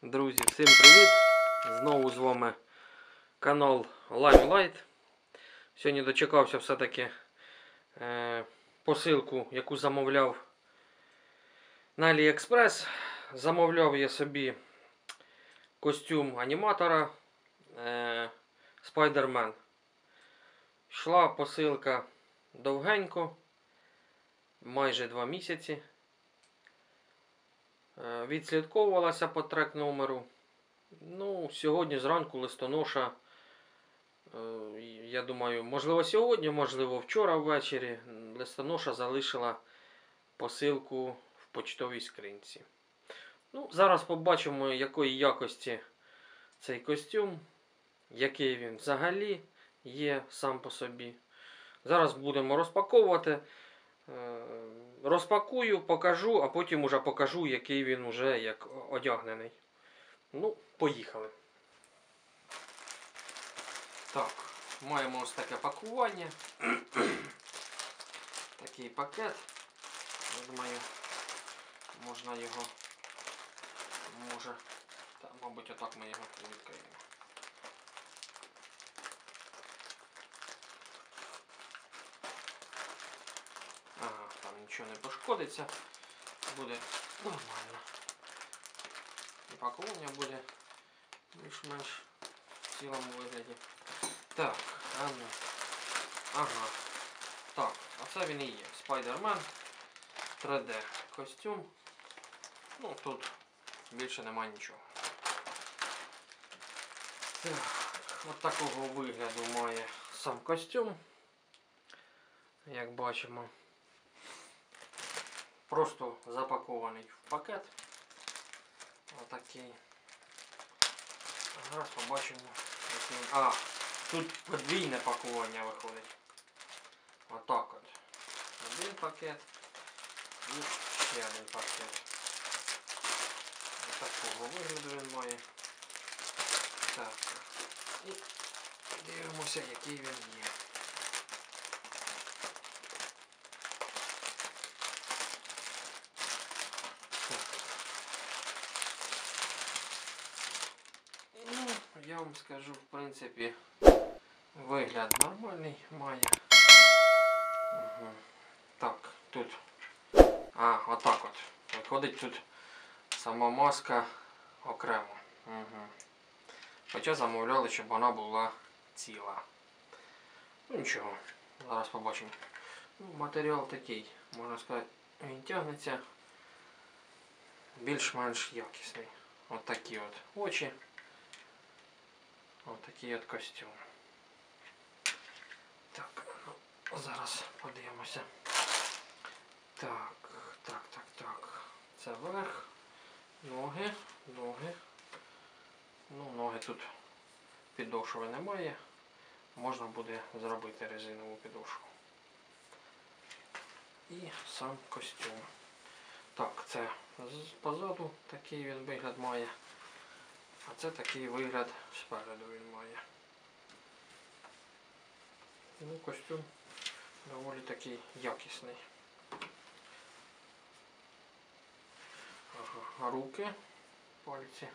Друзі, всім привіт! Знову з вами канал Limelight. Сьогодні дочекався все-таки посилку, яку замовляв на AliExpress. Замовляв я собі костюм аніматора Spider-Man. Йшла посилка довгенько, майже 2 місяці. Відслідковувалася по трек номеру. Ну, сьогодні зранку листоноша, я думаю, можливо сьогодні, можливо вчора ввечері, листоноша залишила посилку в почтовій скринці. Ну, зараз побачимо, якої якості цей костюм, який він взагалі є сам по собі. Зараз будемо розпаковувати. Розпакую, покажу, а потім уже покажу, який він уже як одягнений. Ну, поїхали. Так, маємо ось таке пакування. Такий пакет. Я думаю, можна його, мабуть, отак ми його відкриємо. Ага, там нічого не пошкодиться, буде нормально. І пакування буде більш-менш в цілому вигляді. Так, ага. Так, а це він і є. Spider-Man 3D костюм. Ну, тут більше немає нічого. Так, от такого вигляду має сам костюм. Як бачимо. Просто запакований в пакет. Отакий. Зараз побачимо. А, тут подвійне пакування виходить. Отак от. Один пакет і ще один пакет. Ось такого вигляду він має. Так. І дивимося, який він є. Я вам скажу, в принципі, вигляд нормальний має. Угу. Так, тут. Отак от. Виходить тут сама маска окремо. Угу. Хоча замовляли, щоб вона була ціла. Ну нічого, зараз побачимо. Ну, матеріал такий, можна сказати, він тягнеться більш-менш якісний. От такі от очі. Ось такий от костюм. Так, ну, зараз подивимося. Так. Це верх, ноги. Ну, ноги тут підошви немає. Можна буде зробити резинову підошву. І сам костюм. Так, це позаду такий він вигляд має. А це такий вигляд спереду він має. Ну, костюм доволі такий якісний. Ага, руки, пальці.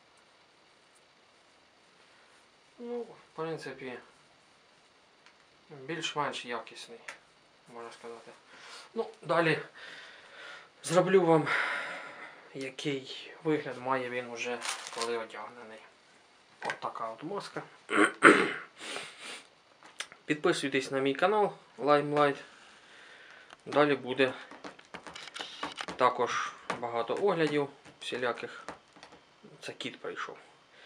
Ну, в принципі, більш-менш якісний, можна сказати. Ну, далі зроблю вам, який вигляд має він уже, коли одягнений. От така от маска. Підписуйтесь на мій канал Limelight. Далі буде також багато оглядів всіляких. Це кіт прийшов.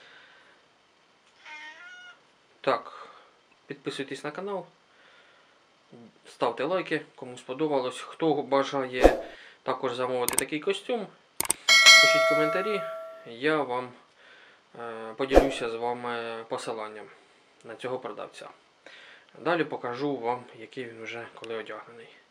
Так, підписуйтесь на канал. Ставте лайки, кому сподобалось. Хто бажає також замовити такий костюм, пишіть коментарі, я вам поділюся з вами посиланням на цього продавця. Далі покажу вам, який він вже коли одягнений.